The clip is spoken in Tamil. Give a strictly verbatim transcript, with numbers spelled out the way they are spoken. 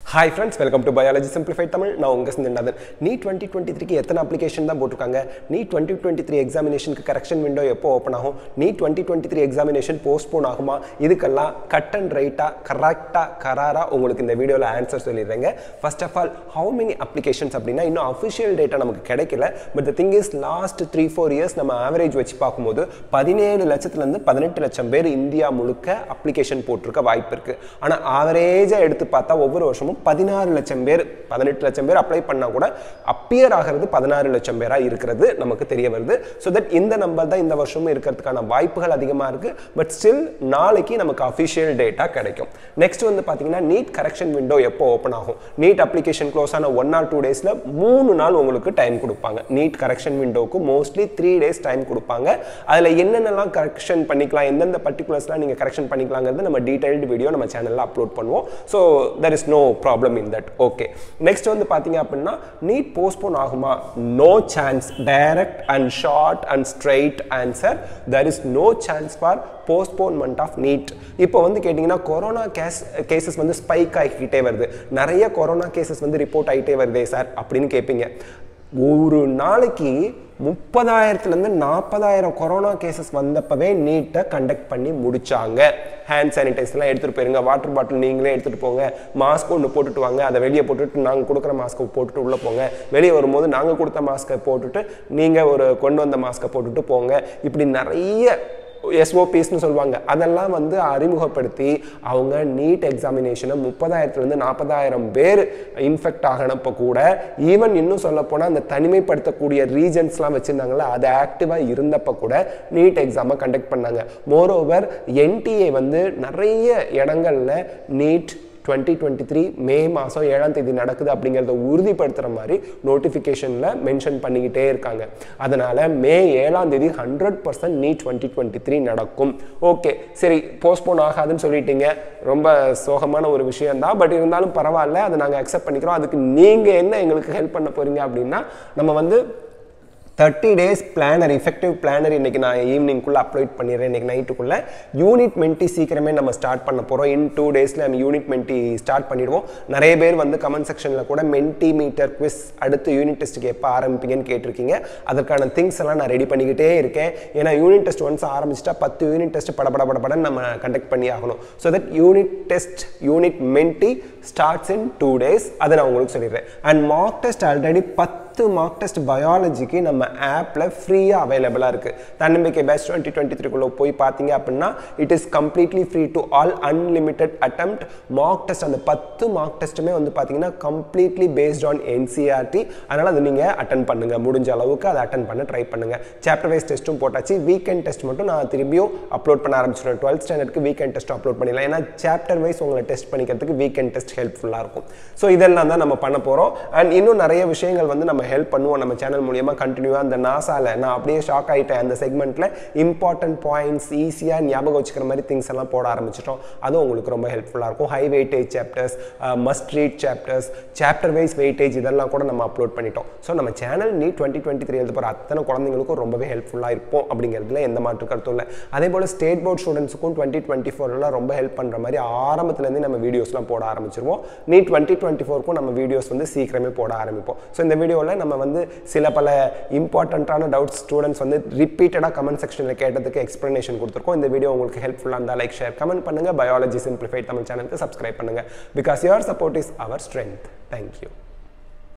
Hi friends, welcome to Biology Simplified Tamil. Now unga sindanadan NEET twenty twenty-three ku ethana application da potrukanga. NEET twenty twenty-three examination ku correction window eppo open agum. NEET twenty twenty-three examination postpone aguma. Idukalla cut and right ah correct ah karara ungalku indha video la answer sollirenga. First of all, how many applications appadina inno official data namakku kedaikala, but the thing is last three four years nama average vechi paakumbodhu seventeen லட்சத்துல இருந்து பதினெட்டு லட்சம் பேர் இந்தியா முழுக்க அப்ளிகேஷன் போட்டுருக்க வாய்ப்பு இருக்கு. ஆனா ஆவரேஜா எடுத்து பார்த்தா ஒவ்வொரு வருஷமும் பதினாறு லட்சம் பேர் பதினெட்டு லட்சம் பேர் அப்ளை பண்ணா கூட அப்பியர் ஆகிறது பதினாறு லட்சம் பேரா இருக்கிறது நமக்கு தெரிய வருது. சோ தட் இந்த நம்பர் தான் இந்த வருஷமும் இருக்கிறதுக்கான வாய்ப்புகள் அதிகமா இருக்கு. பட் ஸ்டில் நாளைக்கு நமக்கு அபிஷியல் டேட்டா கிடைக்கும். நெக்ஸ்ட் வந்து பாத்தீங்கன்னா நீட் கரெக்ஷன் விண்டோ எப்போ ஓபன் ஆகும்? நீட் அப்ளிகேஷன் க்ளோஸ் ஆன ஒன் ஆர் டூ டேஸ்ல மூணு நாள் உங்களுக்கு டைம் கொடுப்பாங்க. நீட் கரெக்ஷன் விண்டோக்கு மோஸ்ட்லி த்ரீ டேஸ் டைம் கொடுப்பாங்க. அதுல என்னென்னலாம் கரெக்ஷன் பண்ணிக்கலாம், எந்தெந்த பர்டிகுலர்ஸ்லாம் நீங்க கரெக்ஷன் பண்ணிக்கலாங்கிறது நம்ம டீடைல்டு வீடியோ நம்ம சேனல்ல அப்லோட் பண்ணுவோம். So there is no problem in that. Okay. Next வந்து பாத்தீங்க அப்படின்னா NEET postpone ஆகுமா? No chance. Direct and short and straight answer. There is no chance for postponement of NEET. இப்போ வந்து கேட்டிங்கன்னா கொரோனா கேசஸ் வந்து ஸ்பைக் ஆகிக்கிட்டே வருது. நிறைய கொரோனா கேசஸ் வந்து ரிப்போர்ட் ஆகிட்டே வருதே சார் அப்படின்னு கேட்பீங்க. ஒரு நாளைக்கு முப்பதாயிரத்துல இருந்து நாற்பதாயிரம் கொரோனா கேசஸ் வந்தப்பவே நீட்டை கண்டக்ட் பண்ணி முடிச்சாங்க. ஹேண்ட் சானிடைசர்லாம் எடுத்துட்டு போயிருங்க, வாட்டர் பாட்டில் நீங்களே எடுத்துட்டு போங்க, மாஸ்க் ஒன்று போட்டுட்டு வாங்க, அதை வெளியே போட்டுட்டு நாங்கள் கொடுக்குற மாஸ்க்கை போட்டுட்டு உள்ளே போங்க, வெளியே வரும்போது நாங்கள் கொடுத்த மாஸ்க்கை போட்டுட்டு நீங்கள் ஒரு கொண்டு வந்த மாஸ்க்கை போட்டுட்டு போங்க, இப்படி நிறைய எஸ்ஓபிஸ்னு சொல்லுவாங்க. அதெல்லாம் வந்து அறிமுகப்படுத்தி அவங்க நீட் எக்ஸாமினேஷனை முப்பதாயிரத்துலேருந்து நாற்பதாயிரம் பேர் இன்ஃபெக்ட் ஆகினப்போ கூட ஈவன் இன்னும் சொல்ல போனால் அந்த தனிமைப்படுத்தக்கூடிய ரீஜன்ஸ்லாம் வச்சுருந்தாங்களே அது ஆக்டிவாக இருந்தப்போ கூட நீட் எக்ஸாமை கண்டக்ட் பண்ணாங்க. மோரோவர் என்டிஏ வந்து நிறைய இடங்களில் நீட் twenty twenty-three மே மாதம் ஏழாம் தேதி நடக்குது அப்படிங்கிறத உறுதிப்படுத்துகிற மாதிரி நோட்டிஃபிகேஷனில் மென்ஷன் பண்ணிக்கிட்டே இருக்காங்க. அதனால் மே ஏழாம் தேதி hundred percent NEET twenty twenty three நடக்கும். ஓகே, சரி, போஸ்ட்போன் ஆகாதுன்னு சொல்லிட்டீங்க, ரொம்ப சோகமான ஒரு விஷயம்தான். பட் இருந்தாலும் பரவாயில்ல, அதை நாங்கள் அக்செப்ட் பண்ணிக்கிறோம். அதுக்கு நீங்கள் என்ன எங்களுக்கு ஹெல்ப் பண்ண போகிறீங்க அப்படின்னா, நம்ம வந்து thirty days planner effective planner இன்னைக்கு நான் ஈவினிங்குள்ளே அப்லோட் பண்ணிடுறேன். இன்னைக்கு நைட்டுக்குள்ளே யூனிட் மென்டி சீக்கிரமே நம்ம ஸ்டார்ட் பண்ண போகிறோம். இன் டூ டேஸில் நம்ம யூனிட் மென்டி ஸ்டார்ட் பண்ணிடுவோம். நிறைய பேர் வந்து கமெண்ட் செக்ஷனில் கூட மென்டி மீட்டர் குவிஸ் அடுத்து யூனிட் டெஸ்ட்டுக்கு எப்போ ஆரம்பிப்பீங்கன்னு கேட்டிருக்கீங்க. அதற்கான திங்ஸ் எல்லாம் நான் ரெடி பண்ணிக்கிட்டே இருக்கேன். ஏன்னா யூனிட் டெஸ்ட் ஒன்ஸ் ஆரம்பிச்சிட்டா பத்து யூனிட் டெஸ்ட் படப்பட படப்படன்னு நம்ம கண்டக்ட் பண்ணி ஆகணும். So that unit test unit Menti starts in two days அதை நான் உங்களுக்கு சொல்லிடுறேன். அண்ட் மார்க் டெஸ்ட் ஆல்ரெடி பத்து மார்க் டெஸ்ட் பயாலஜிக்கு நம்ம ஆப்ல ஃப்ரீயா அவைலபிளா இருக்கு. தன்னம்பிக்கை பேட்ச் டுவெண்ட்டி டுவெண்ட்டி த்ரீ குள்ள போய் பாத்தீங்க அப்படின்னா it is completely free to all unlimited attempt mark test. அந்த பத்து மார்க் டெஸ்ட்டுமே வந்து பாத்தீங்கன்னா கம்ப்ளீட்லி பேஸ்ட் ஆன் என்சிஆர்டி. அதனால அதை நீங்க அட்டன் பண்ணுங்க, முடிஞ்ச அளவுக்கு அதை அட்டன் பண்ண ட்ரை பண்ணுங்க. சாப்டர் வைஸ் டெஸ்ட்டும் போட்டாச்சு. வீக்கெண்ட் டெஸ்ட் மட்டும் நான் திரும்பியும் அப்லோட் பண்ண ஆரம்பிச்சிடுறேன். டுவெல்த் ஸ்டாண்டர்டுக்கு வீக்கெண்ட் டெஸ்ட் அப்லோட் பண்ணிடலாம். ஏன்னா சாப்டர் வைஸ் உங்களை டெஸ்ட் பண்ணிக்கிறதுக்கு வீக்கெண்ட் டெஸ்ட் ஹெல்ப்ஃபுல்லா இருக்கும். ஸோ இதெல்லாம் தான் நம்ம பண்ண போறோம். அண்ட் இன்னும் நிறைய விஷயங்கள் வந்து நம்ம ஹெல்ப் பண்ணுவோம் நம்ம சேனல் மூலியமா கண்டினியூவா. அந்த நாசால நான் அப்படியே ஷாக் ஆயிட்டேன். அந்த செக்மெண்ட்ல இம்பார்ட்டன்ட் பாயிண்ட்ஸ் ஈஸியா ஞாபகம் வச்சுக்கிற மாதிரி திங்ஸ் எல்லாம் போட ஆரம்பிச்சிட்டோம். அதுவும் உங்களுக்கு ரொம்ப ஹெல்ப்ஃபுல்லா இருக்கும். High weightage chapters, must read chapters, chapter wise weightage இதெல்லாம் கூட நம்ம அப்லோட் பண்ணிட்டோம். ஸோ நம்ம channel NEET twenty twenty three எழுத போகிற அத்தனை குழந்தைங்களுக்கும் ரொம்பவே ஹெல்ப்ஃபுல்லா இருப்போம் அப்படிங்கிறதுல எந்த மாற்று கருத்தும் இல்லை. அதே போல ஸ்டேட் போர்ட் ஸ்டூடெண்ட்ஸுக்கும் டுவெண்ட்டி டுவெண்ட்டி ஃபோர்லாம் ரொம்ப ஹெல்ப் பண்ற மாதிரி ஆரம்பத்துலேருந்து நம்ம வீடியோஸ்லாம் போட ஆரம்பிச்சிருவோம். நீட் டுவெண்ட்டி டுவெண்ட்டி ஃபோருக்கும் நம்ம வீடியோஸ் வந்து சீக்கிரமே போட ஆரம்பிப்போம். ஸோ இந்த வீடியோவில் நம்ம வந்து சில பல இம்பார்ட்டன்டான டவுட்ஸ் ஸ்டூடெண்ட்ஸ் வந்து ரிப்பீட்டடாக கமெண்ட் செக்ஷனில் கேட்டதுக்கு எக்ஸ்பிளனேஷன் கொடுத்துருக்கோம். இந்த வீடியோ உங்களுக்கு ஹெல்ப்ஃபுல்லாக இருந்தால் லைக், ஷேர், கமெண்ட் பண்ணுங்க. பயாலஜி சிம்பிளிஃபைட் தமிழ் சேனலுக்கு சப்ஸ்கிரைப் பண்ணுங்க. Because your support is our strength. Thank you.